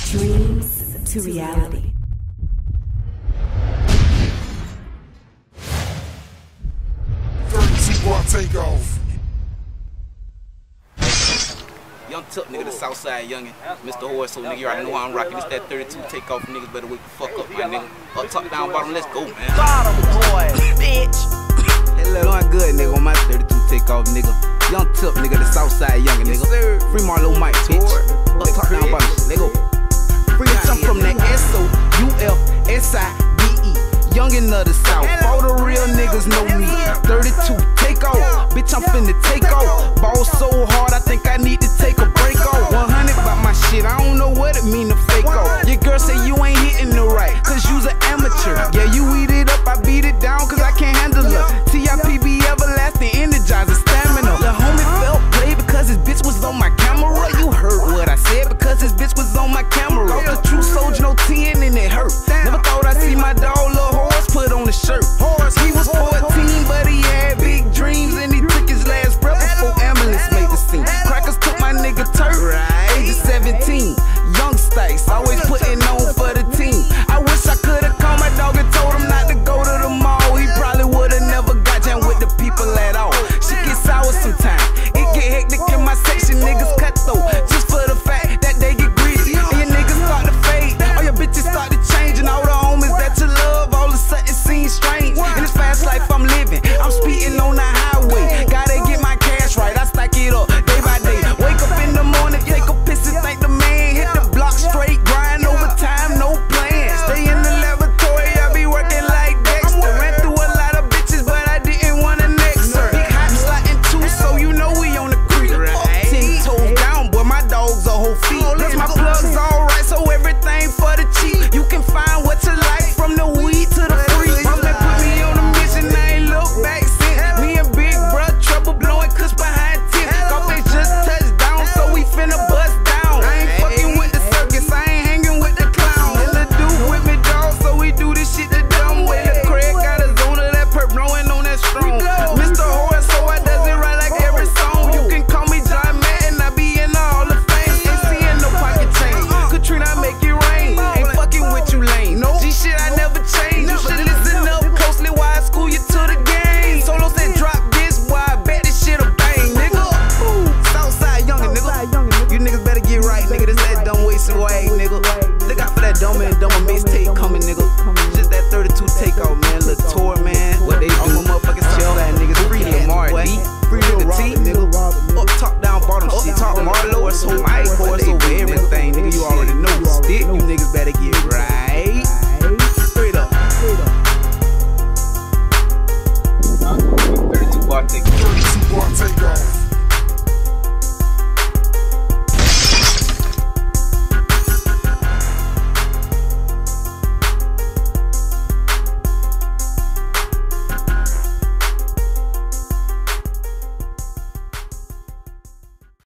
Dreams to reality. D2R takeoff. Young Tuck nigga, the Southside youngin'. Mr. Horse, so nigga, you already know how I'm rockin'. It's that 32 takeoff, niggas better wake the fuck up, my nigga. Up, top, down, bottom, let's go, man. Bottom boy, bitch. Hello, doing good, nigga, on my 32 takeoff, nigga. Young Tuck nigga, the Southside youngin', nigga. Sir. Free Marlo Mike, bitch. Up, top, down, bottom, let go. Free I'm from that S-O-U-F-S-I-D-E. Youngin' of the South, all the real niggas know me. 32, take off, bitch, I'm finna take off. Ball so hard, I think I need to take a break off. 100 about my shit, I don't know what it mean to fake off. Your girl say you ain't hitting the right, cause you's an amateur. Yeah, you eat it up, I beat it down, cause I can't handle her. TIPB everlasting, energizer, stamina. The homie felt played because his bitch was on my